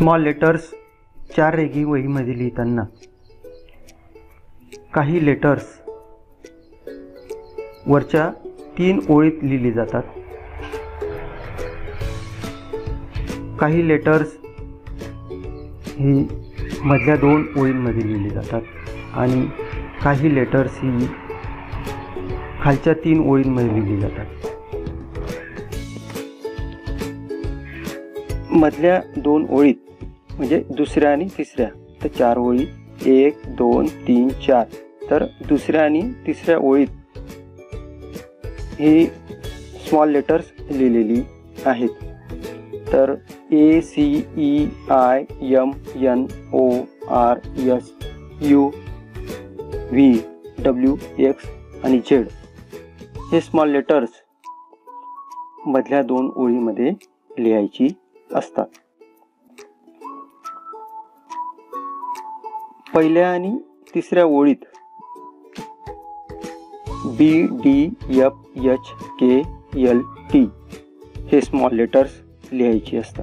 Small letters 4 रेघी वहीमध्ये लिहिताना काही लेटर्स वरच्या 3 ओळीत लिहिले जातात, काही लेटर्स ही मधल्या 2 ओळींमध्ये लिहिली जातात आणि काही लेटर्स ही खालच्या 3 ओळींमध्ये लिहिली जातात. मधल्या 2 ओळीत म्हणजे दुसऱ्या आणि तिसऱ्या तर 4 ओळी 1 2 3 4. तर दुसऱ्या आणि तिसऱ्या ओळीत ही स्मॉल लेटर्स लिहिलेली आहेत. तर A C E I M N O R S U V W X आणि Z हे स्मॉल लेटर्स मधल्या 2 ओळीमध्ये लिहायची असतात. पहिल्या आणि तिसऱ्या ओळीत B D F H K L T हे स्मॉल लेटर्स लिहायची असतात.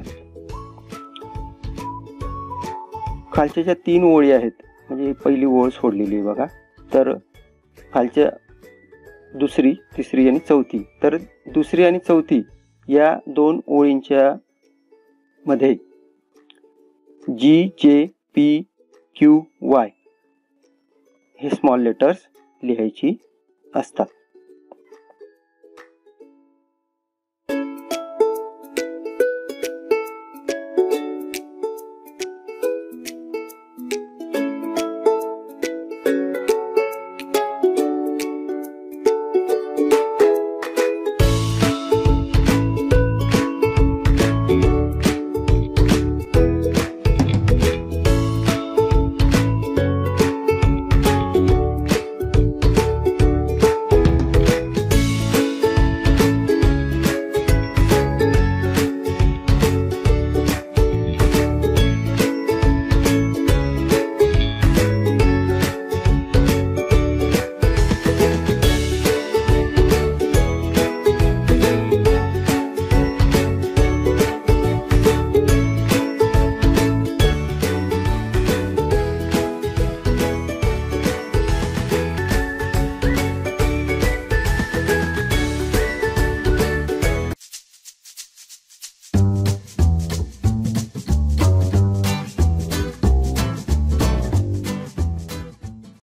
खालच्या ज्या 3 ओळी आहेत म्हणजे पहिली ओळ सोडलेली आहे बघा, तर खालच्या दुसरी, तिसरी आणि चौथी, तर दुसरी आणि चौथी या 2 ओळींच्या मध्ये G J P Q Y हे स्मॉल लेटर्स लिहायची असतात.